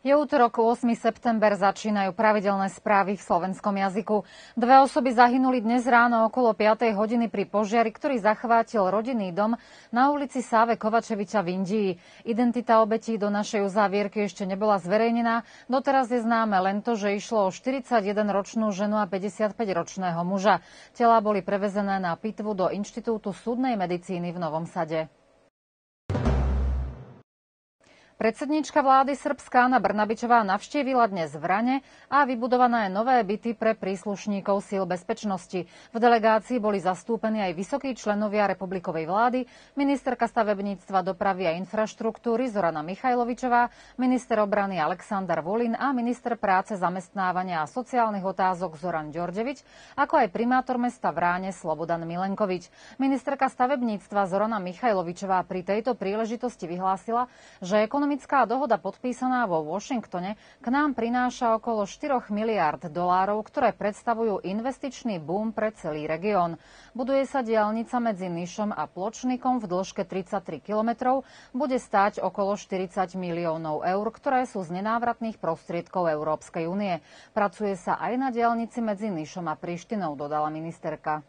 Je útorok, 8. september, začínajú pravidelné správy v slovenskom jazyku. 2 osoby zahynuli dnes ráno okolo 5. hodiny pri požiari, ktorý zachvátil rodinný dom na ulici Sáve Kovačeviča v Indii. Identita obetí do našej uzávierky ešte nebola zverejnená. Doteraz je známe len to, že išlo o 41-ročnú ženu a 55-ročného muža. Telá boli prevezené na pitvu do Inštitútu súdnej medicíny v Novom Sade. Predsedníčka vlády Srbska Ana Brnabićová navštívila dnes Vrane a vybudované nové byty pre príslušníkov síl bezpečnosti. V delegácii boli zastúpení aj vysokí členovia republikovej vlády, ministerka stavebníctva, dopravy a infraštruktúry Zorana Michajlovičová, minister obrany Aleksandar Vulin a minister práce, zamestnávania a sociálnych otázok Zoran Đorđević, ako aj primátor mesta Vráne Slobodan Milenkovič. Ministerka stavebníctva Zorana Michajlovičová pri tejto príležitosti vyhlásila, že ekonomická dohoda podpísaná vo Washingtone k nám prináša okolo 4 miliárd dolárov, ktoré predstavujú investičný boom pre celý región. Buduje sa diaľnica medzi Nišom a Pločnikom v dĺžke 33 kilometrov, bude stáť okolo 40 miliónov eur, ktoré sú z nenávratných prostriedkov Európskej únie. Pracuje sa aj na diaľnici medzi Nišom a Prištinou, dodala ministerka.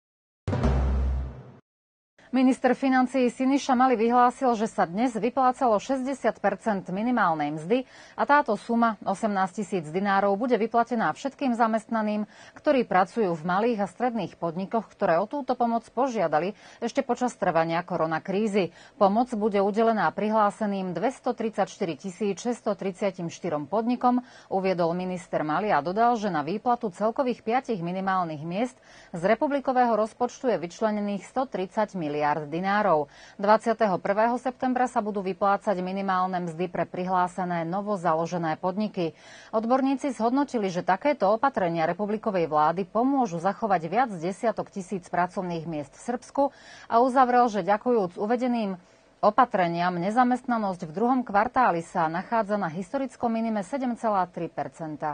Minister financií Siniša Mali vyhlásil, že sa dnes vyplácalo 60% minimálnej mzdy a táto suma 18 000 dinárov bude vyplatená všetkým zamestnaným, ktorí pracujú v malých a stredných podnikoch, ktoré o túto pomoc požiadali ešte počas trvania koronakrízy. Pomoc bude udelená prihláseným 234 634 podnikom, uviedol minister Mali a dodal, že na výplatu celkových 5 minimálnych miest z republikového rozpočtu je vyčlenených 130 miliárd dinárov. 21. septembra sa budú vyplácať minimálne mzdy pre prihlásené novo založené podniky. Odborníci zhodnotili, že takéto opatrenia republikovej vlády pomôžu zachovať viac desiatok tisíc pracovných miest v Srbsku a uzavrel, že ďakujúc uvedeným opatreniam nezamestnanosť v druhom kvartáli sa nachádza na historickom minime 7,3%.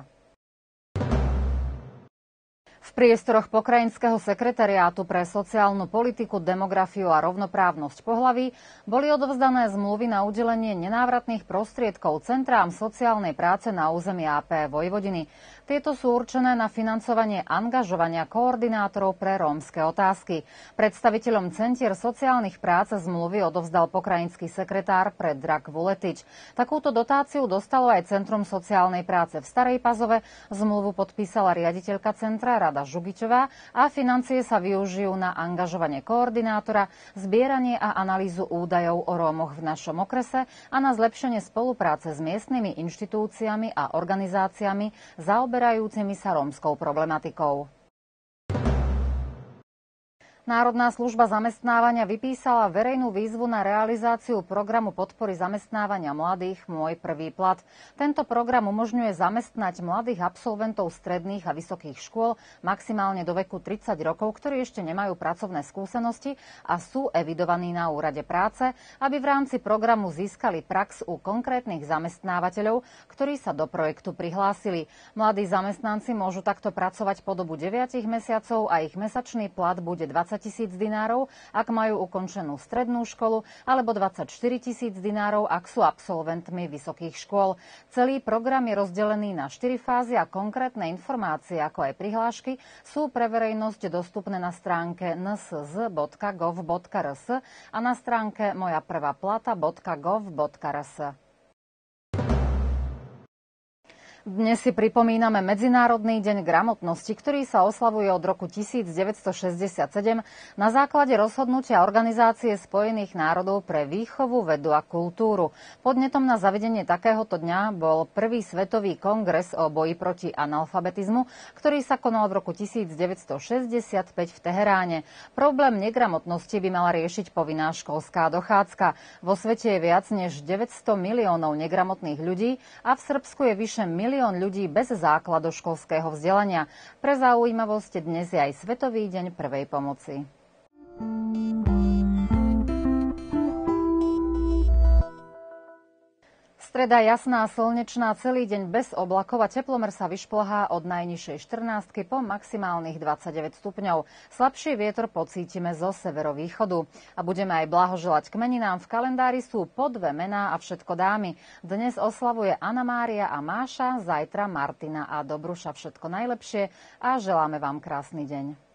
V priestoroch pokrajinského sekretariátu pre sociálnu politiku, demografiu a rovnoprávnosť pohlaví boli odovzdané zmluvy na udelenie nenávratných prostriedkov centrám sociálnej práce na území AP Vojvodiny. Tieto sú určené na financovanie angažovania koordinátorov pre rómske otázky. Predstaviteľom centier sociálnych prác zmluvy odovzdal pokrajinský sekretár Predrag Vuletič. Takúto dotáciu dostalo aj Centrum sociálnej práce v Starej Pazove. Zmluvu podpísala riaditeľka centra Rada Žugičová a financie sa využijú na angažovanie koordinátora, zbieranie a analýzu údajov o Rómoch v našom okrese a na zlepšenie spolupráce s miestnymi inštitúciami a organizáciami zaoberajúcimi sa rómskou problematikou. Národná služba zamestnávania vypísala verejnú výzvu na realizáciu programu podpory zamestnávania mladých Môj prvý plat. Tento program umožňuje zamestnať mladých absolventov stredných a vysokých škôl maximálne do veku 30 rokov, ktorí ešte nemajú pracovné skúsenosti a sú evidovaní na úrade práce, aby v rámci programu získali prax u konkrétnych zamestnávateľov, ktorí sa do projektu prihlásili. Mladí zamestnanci môžu takto pracovať po dobu 9 mesiacov a ich mesačný plat bude 20 000 dinárov, ak majú ukončenú strednú školu, alebo 24 000 dinárov, ak sú absolventmi vysokých škôl. Celý program je rozdelený na 4 fázy a konkrétne informácie, ako aj prihlášky, sú pre verejnosť dostupné na stránke nsz.gov.rs a na stránke mojaprvaplata.gov.rs. Dnes si pripomíname Medzinárodný deň gramotnosti, ktorý sa oslavuje od roku 1967 na základe rozhodnutia Organizácie spojených národov pre výchovu, vedu a kultúru. Podnetom na zavedenie takéhoto dňa bol prvý svetový kongres o boji proti analfabetizmu, ktorý sa konal v roku 1965 v Teheráne. Problém negramotnosti by mala riešiť povinná školská dochádzka. Vo svete je viac než 900 miliónov negramotných ľudí a v Srbsku je vyše milión ľudí bez základoškolského vzdelania. Pre zaujímavosť dnes je aj Svetový deň prvej pomoci. Streda jasná, slnečná, celý deň bez oblakov a teplomer sa vyšplhá od najnižšej 14 po maximálnych 29 stupňov. Slabší vietor pocítime zo severovýchodu. A budeme aj blahoželať k meninám. V kalendári sú po 2 mená a všetko dámy. Dnes oslavuje Anna Mária a Máša, zajtra Martina a Dobruša. Všetko najlepšie a želáme vám krásny deň.